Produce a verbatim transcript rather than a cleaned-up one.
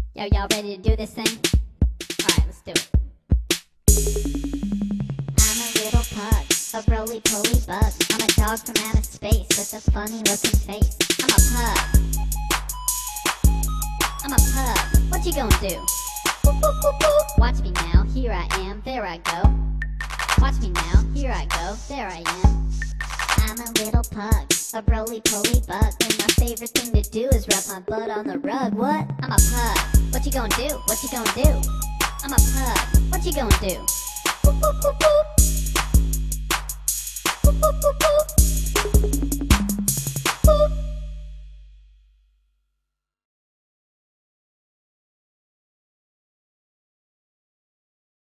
Yo, y'all ready to do this thing? Alright, let's do it. I'm a little pug, a roly-poly bug. I'm a dog from outer space with a funny-looking face. I'm a pug. I'm a pug. What you gonna do? Boop, boop, boop, boop. Watch me now, here I am, there I go. Watch me now, here I go, there I am. I'm a little pug, a roly-poly bug, and my favorite thing to do is rub my butt on the rug. What? I'm a pug. What you gonna do? What you gonna do? I'm a pug. What you gonna do? Boop, boop, boop, boop.